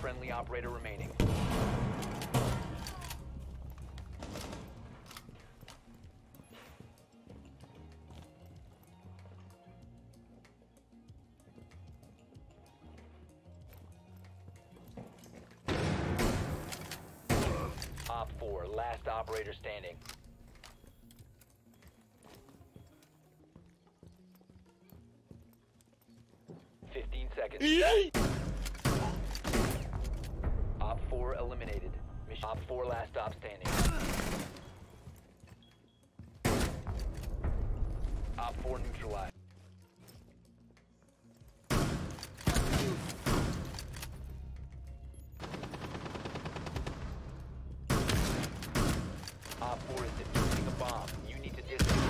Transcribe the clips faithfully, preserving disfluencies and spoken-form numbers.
friendly operator remaining. Op four, last operator standing. Fifteen seconds. Op four eliminated. Mission Op four last stop standing. Op four neutralized. Op four is defusing a bomb. You need to disable.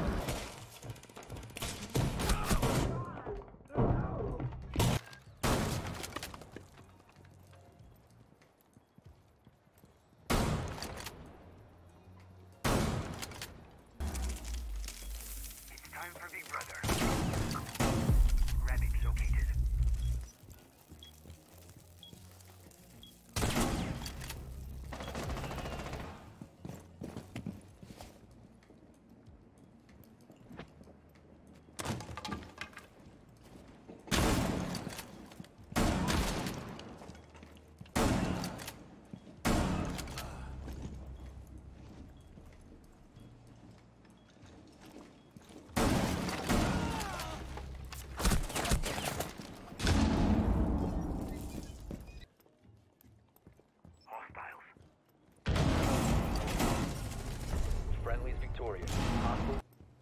Time for Big Brother. Rabbit located. Friendly is victorious. Hostile.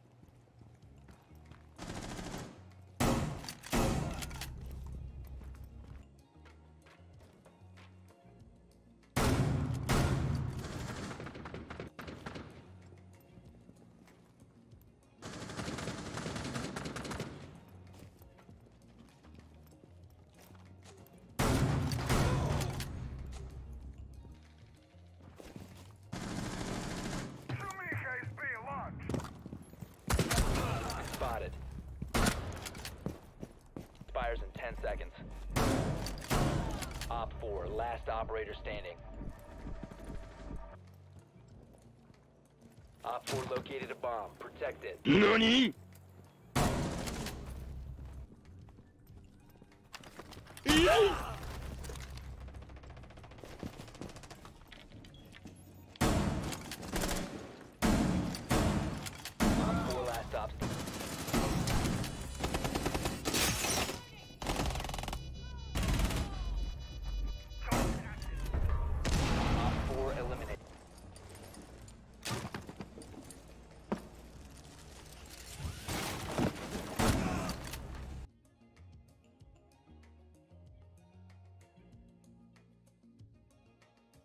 Spotted. Expires in ten seconds. Op four, last operator standing. Op four located a bomb. Protect it. NANI?!